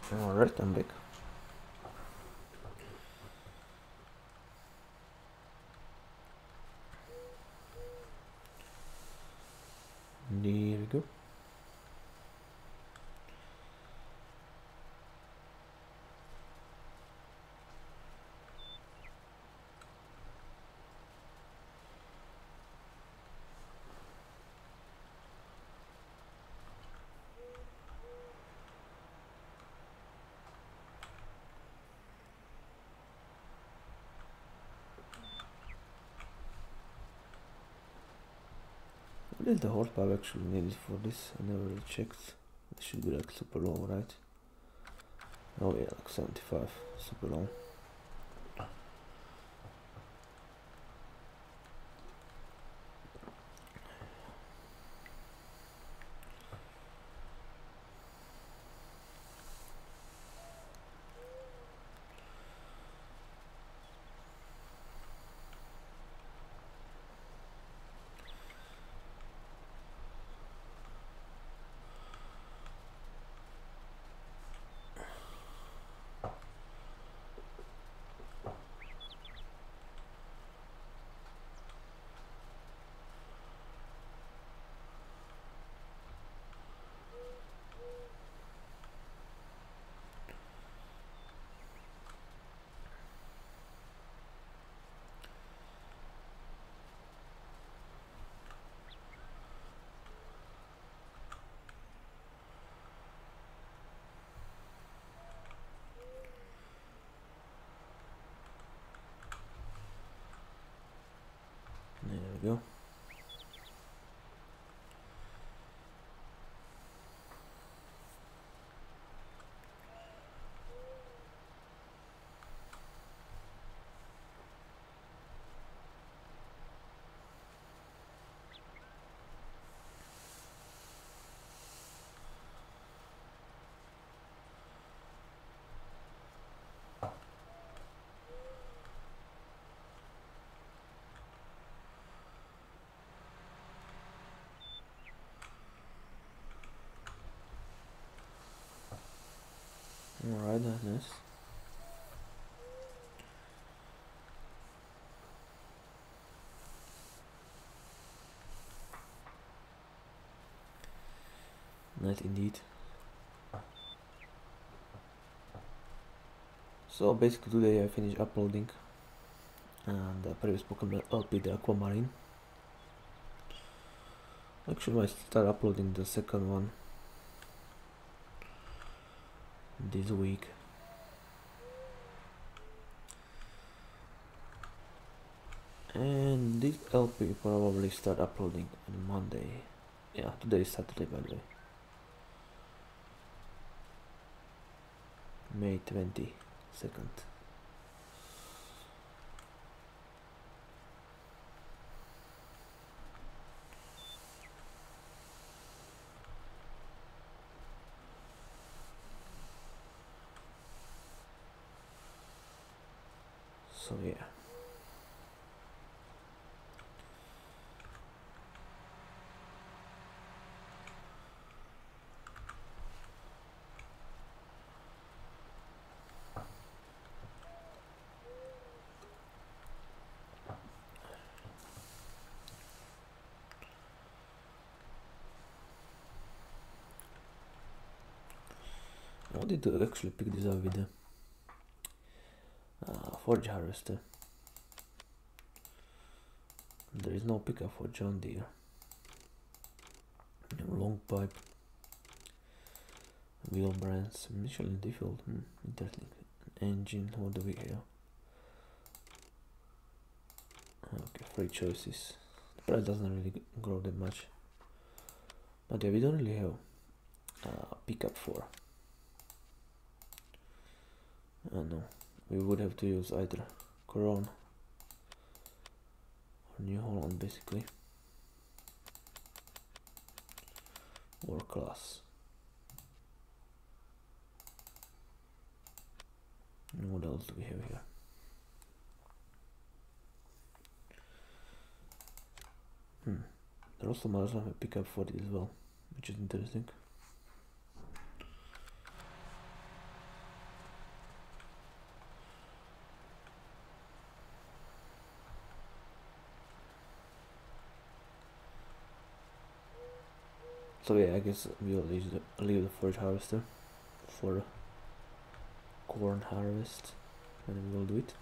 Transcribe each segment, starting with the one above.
Alright, I'm back. There we go. What is the horsepower actually needed for this? I never really checked. It should be like super low, right? Oh yeah, like 75, super low. There we go. Alright, that's nice. Nice indeed. So basically today I finished uploading and the previous Pokemon LP, the Aquamarine. Actually I start uploading the second one this week. And this LP probably start uploading on Monday. Yeah, today is Saturday by the way. May 22nd. So yeah. I wanted to actually pick this up with the forge harvester. There is no pickup for John Deere. No long pipe. Wheel brands. Michelin default. Interesting. Engine. What do we have? Okay, free choices. The price doesn't really grow that much. But yeah, we don't really have pickup for. No, we would have to use either Corona or New Holland basically, or Class. And what else do we have here? There also might have a pickup for it as well, which is interesting. So yeah, I guess we'll leave the forage harvester for corn harvest, and then we'll do it.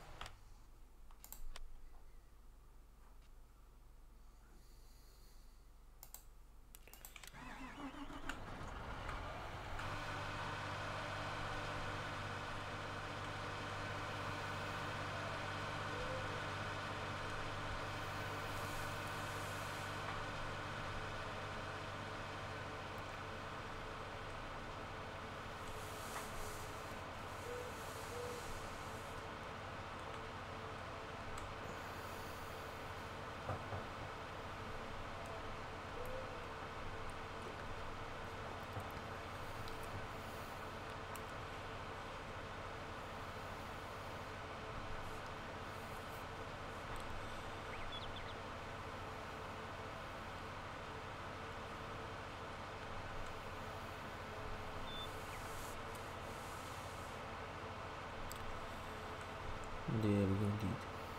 There we go, indeed.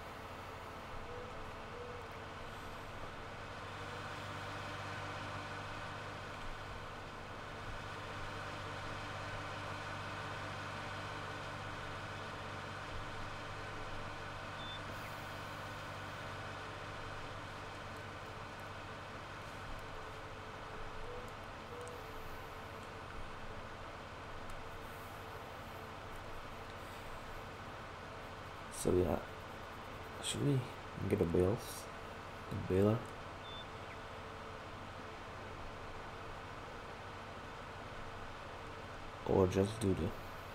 So yeah, should we get a baler? Or just do the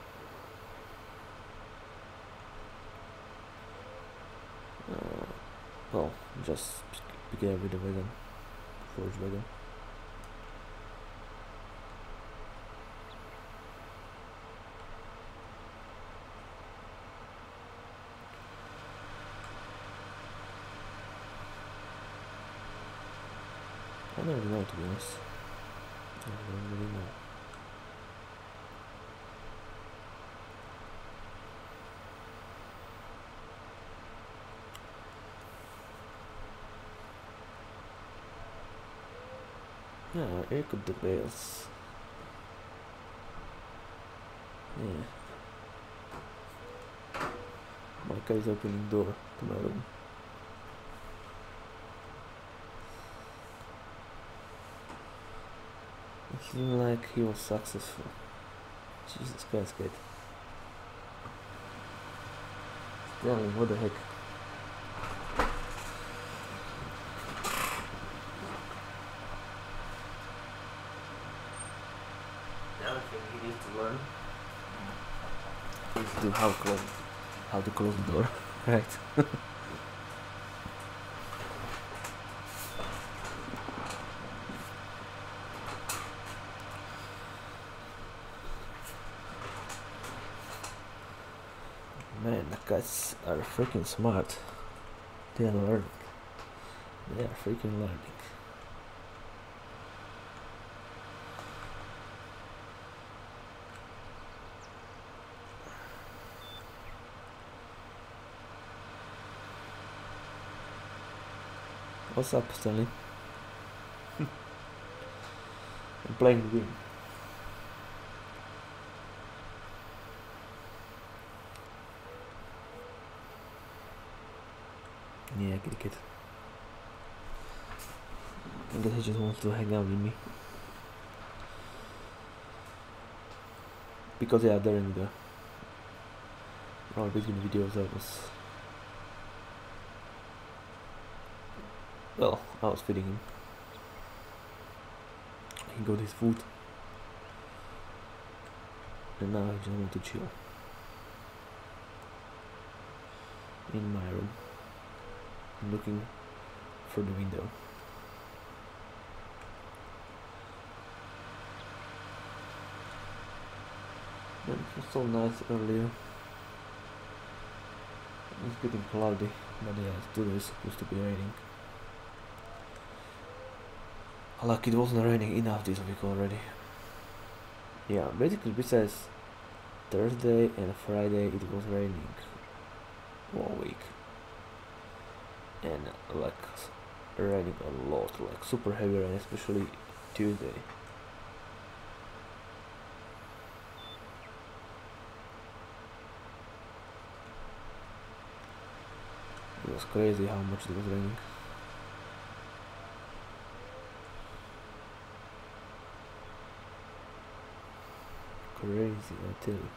well, just pick it with the wagon, forage wagon. I don't really know, to be honest. I don't really know. Yeah, here could the bales. Yeah. My car is opening door to my room. It seemed like he was successful. Jesus Christ, kid. Tell me, what the heck? Another thing he needs to learn is to how to close the door, right? Man, the cats are freaking smart. They are learning. They are freaking learning. What's up, Stanley? I'm playing the game. Yeah, kitty kid. I guess he just wants to hang out with me. Because yeah, during the between videos I was feeding him. He got his food. And now I just want to chill. In my room. Looking for the window. It was so nice earlier. It's getting cloudy, but yeah, today is supposed to be raining. Like it wasn't raining enough this week already. Yeah, basically besides Thursday and Friday it was raining all week. And like raining a lot, like super heavy rain, especially Tuesday. It was crazy how much it was raining. Crazy, I tell you.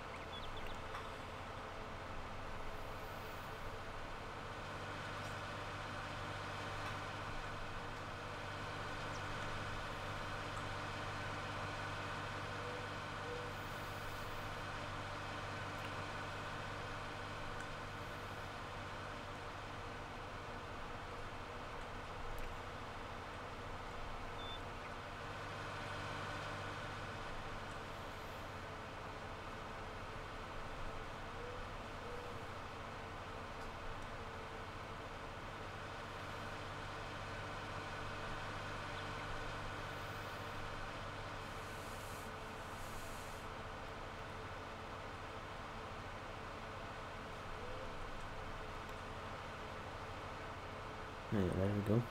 Yeah, there we go.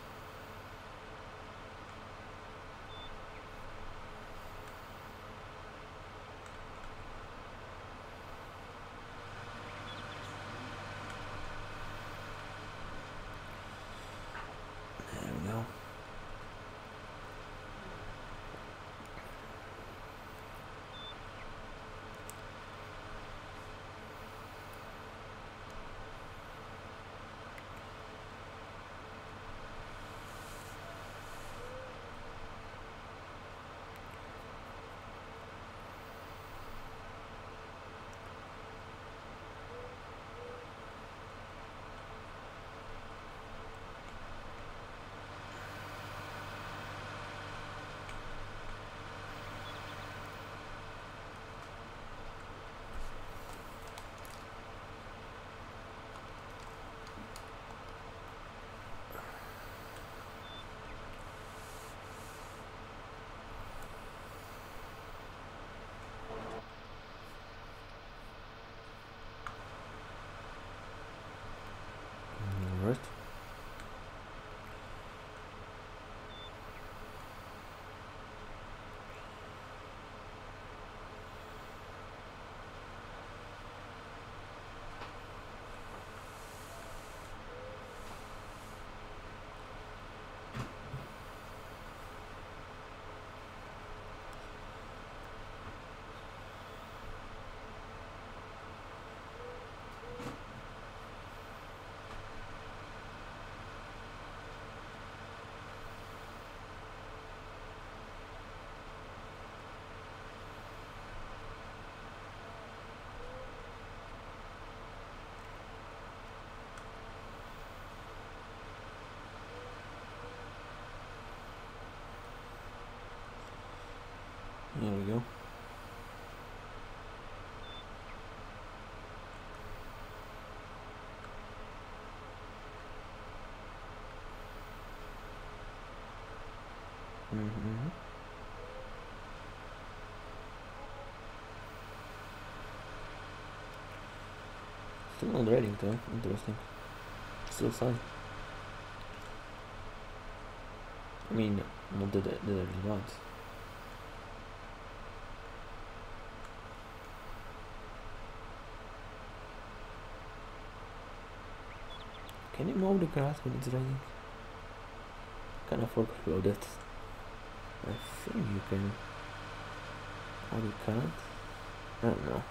There we go. Alright. There we go. Mm-hmm. Still not raining though, interesting. Still sun. I mean, not that I really want. Can you mow the grass when it's raining? Kinda forgot about that. I think you can. Or you can't? I don't know.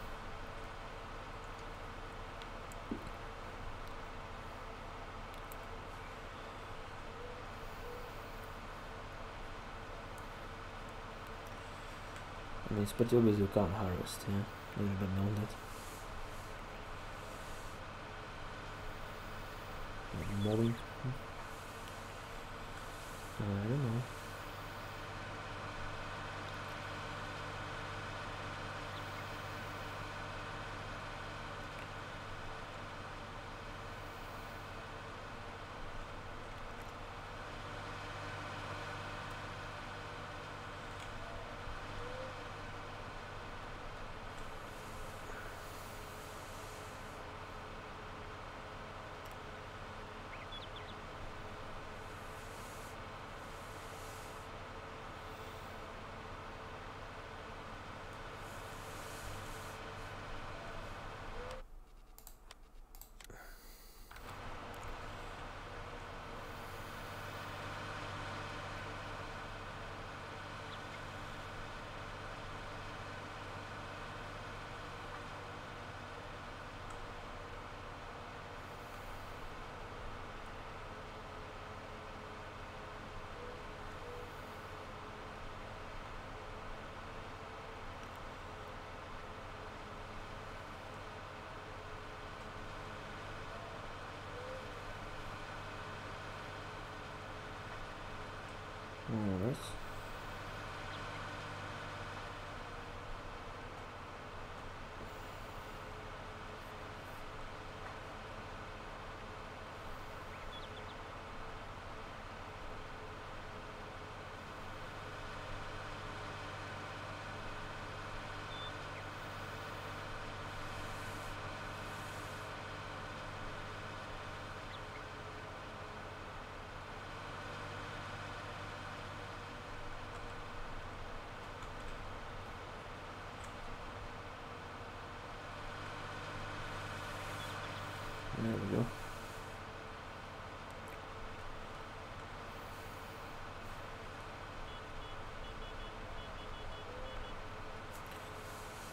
I mean, it's pretty obvious you can't harvest, yeah? Everybody knows that. Mowing? I don't know.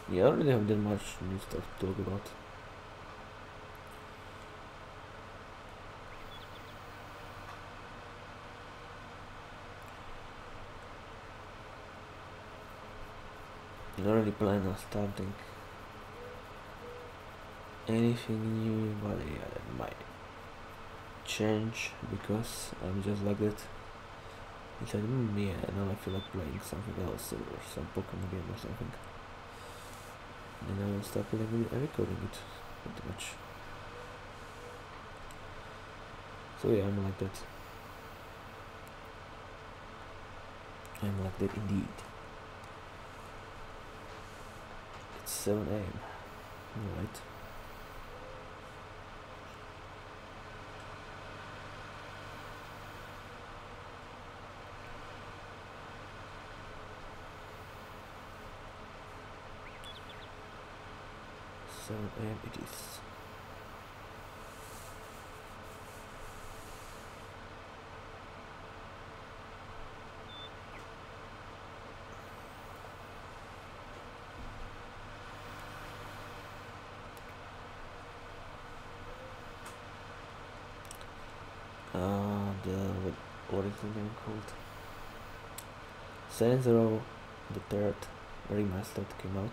Yeah, I don't really have that much new stuff to talk about. I don't really plan on starting anything new, but yeah, that might change because I'm just like that. It's like, yeah, now I feel like playing something else or some Pokemon game or something. And I will start playing it and recording it, pretty much. So yeah, I'm like that. I'm like that indeed. It's 7 AM. Alright. It is. What is the game called? Saints Row, the third remastered came out.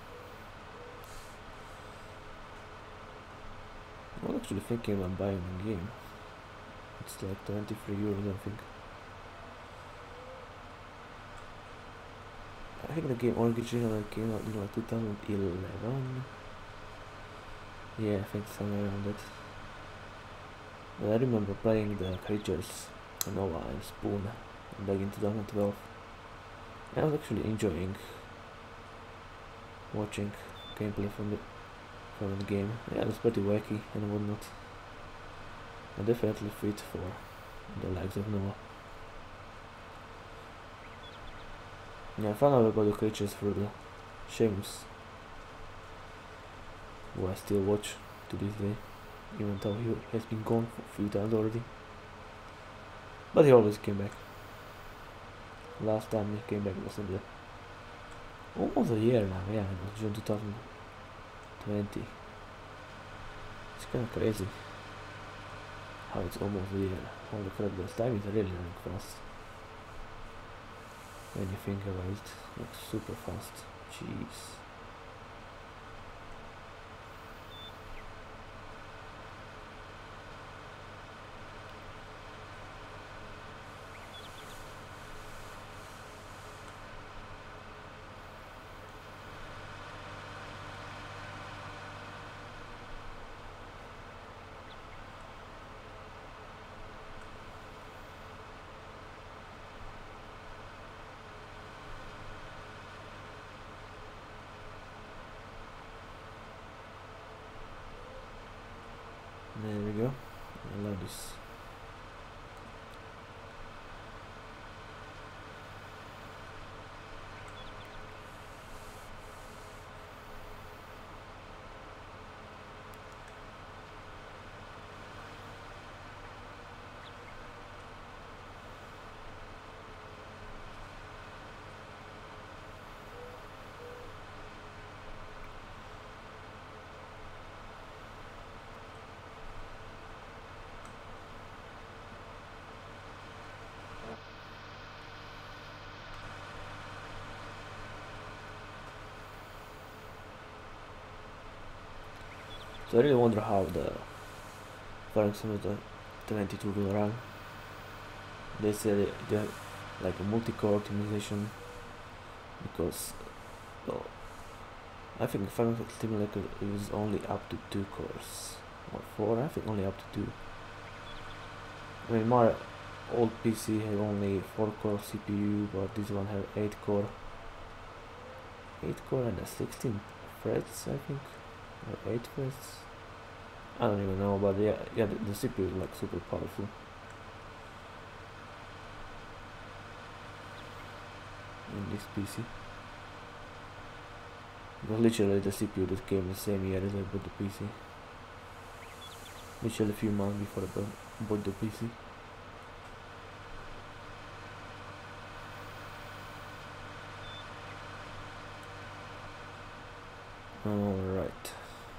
I was actually thinking about buying the game. It's like 23 euros, I think. I think the game originally came out in like 2011. Yeah, I think somewhere around that. But I remember playing the creatures, Nova and Spoon, back in 2012. I was actually enjoying watching gameplay from the game. Yeah, it was pretty wacky and whatnot. And definitely fit for the likes of Nova. Yeah, I found out about the creatures through the Seamus, who I still watch to this day, even though he has been gone for a few times already. But he always came back. Last time he came back was in the almost a year now. Yeah, it was June 2020. It's kind of crazy how it's almost a year. Holy crap, this time is really running fast. When you think about it, like super fast. Jeez. There we go. I love this. So I really wonder how the Farming Simulator 22 will run. They said they have like a multi-core optimization because, well, I think Farming Simulator is only up to 2 cores or 4. I think only up to 2. I mean, my old PC had only 4-core CPU, but this one had 8-core. 8-core and a 16 threads, I think. Or 8 threads. I don't even know, but yeah, the CPU is like super powerful. In this PC. It was literally the CPU that came the same year as I bought the PC. Literally a few months before I bought the PC. Alright.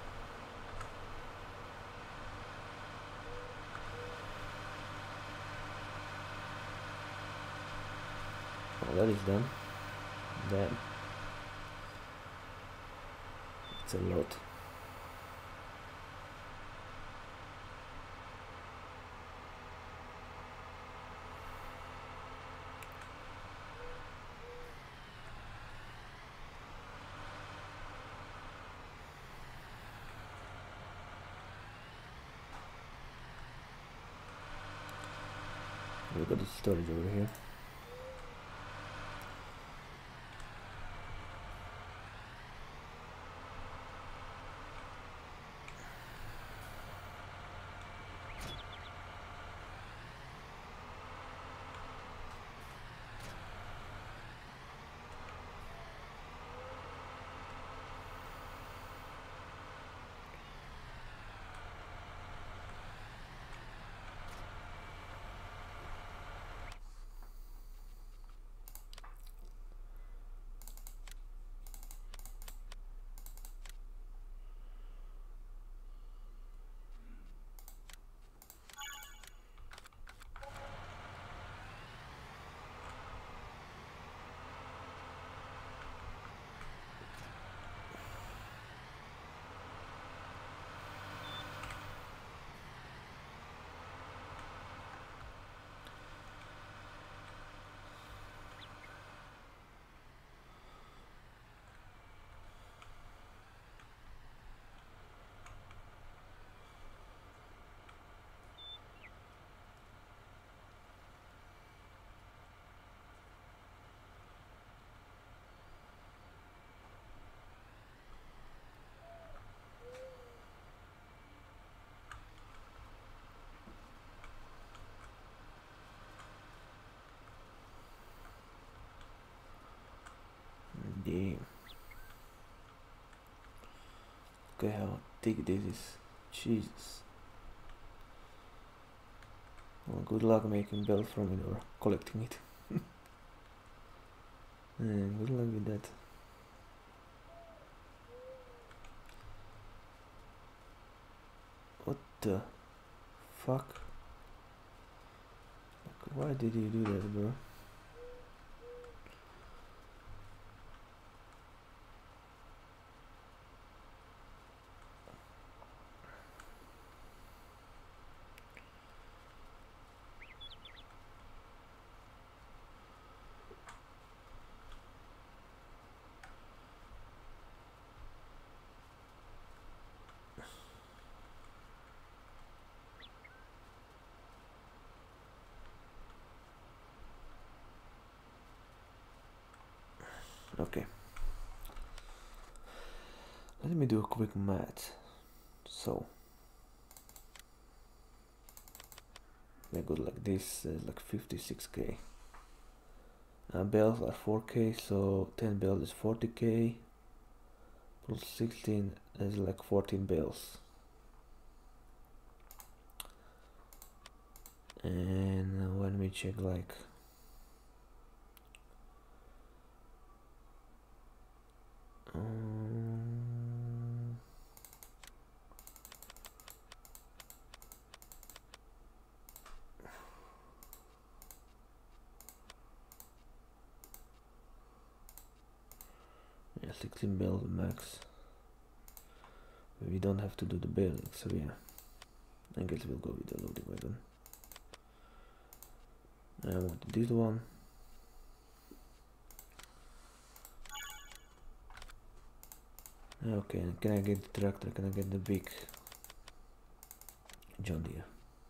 Oh, that is done. Damn. It's a lot. We got the storage over here. Damn. Okay, how thick this is. Jesus. Well, good luck making bells from it or collecting it. And good luck with that. What the fuck? Like, why did you do that, bro? Okay. Let me do a quick math. So we go like this, like 56k. Bells are 4k, so 10 bells is 40k. Plus 16 is like 14 bells. And when we check like yeah, 16 bells max. We don't have to do the building, so yeah, I guess we'll go with the loading wagon. I want this one. Okay, can I get the tractor? Can I get the big John Deere?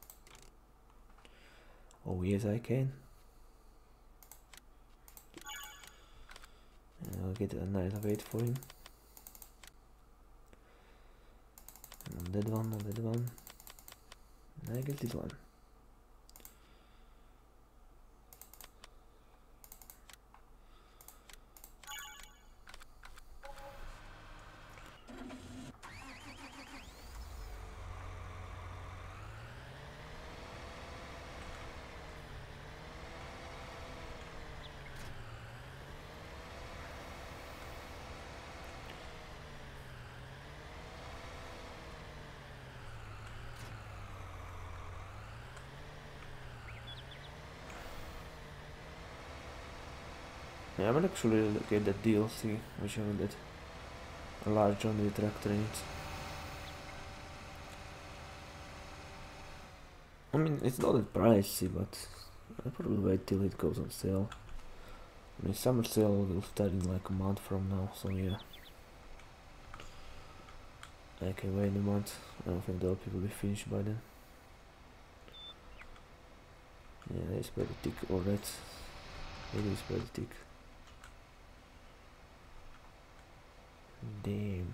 Oh yes, I can. And I'll get a nice weight for him. And that one, and that one. And I get this one. Yeah, I might actually get that DLC, which having that a large Johnny tractor in it. I mean, it's not that pricey, but I'll probably wait till it goes on sale. I mean, summer sale will start in like a month from now, so yeah. I can wait a month. I don't think the LP will be finished by then. Yeah, it's pretty thick already. It is pretty thick. Damn.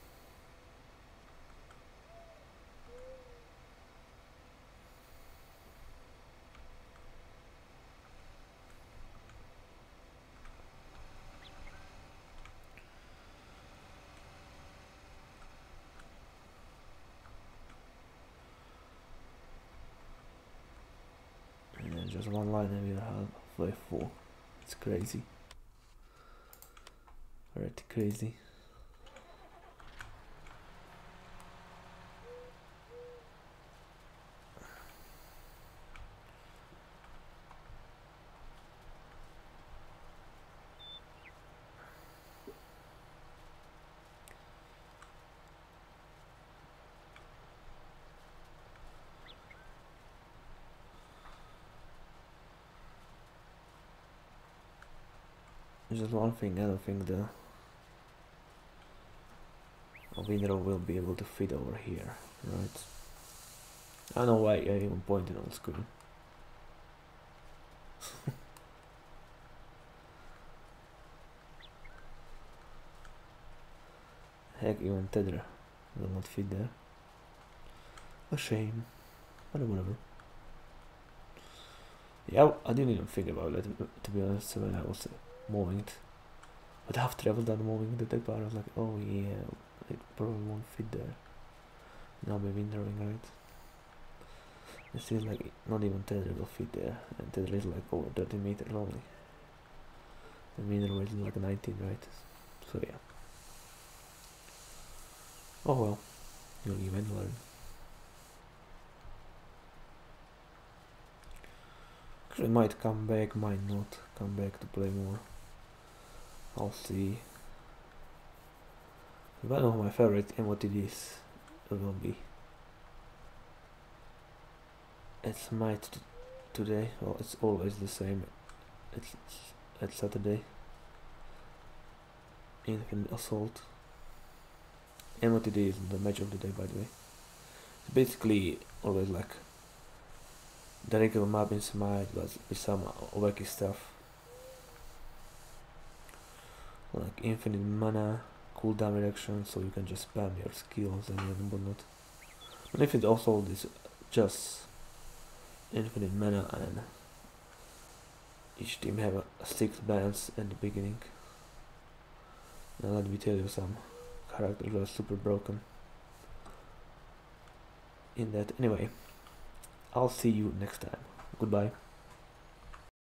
Yeah, just one line and we're halfway full. It's crazy. Pretty crazy. Just one thing, I don't think the window will be able to fit over here, right? I don't know why I even pointed on screen. Heck, even tether will not fit there. A shame, but whatever. Yeah, I didn't even think about it, to be honest, when I was moving it. But after I was done moving the tech bar, I was like, oh yeah, it probably won't fit there. Now my windowing, right? It seems like not even tether will fit there, and tether is like over 30 meters only. The window is like 19, right? So yeah. Oh well, you'll even learn. Actually, might come back, might not come back to play more. I'll see. One of my favorite MOTDs will be. It's might today. Well, it's always the same. It's at Saturday. Infinite Assault. MOTD is the match of the day, by the way. It's basically always like the regular map in Smite, but with some wacky stuff. Like infinite mana, cooldown reduction, so you can just spam your skills and whatnot. And if it also is just infinite mana, and each team have 6 bands at the beginning. Now let me tell you, some characters are super broken in that. Anyway, I'll see you next time. Goodbye.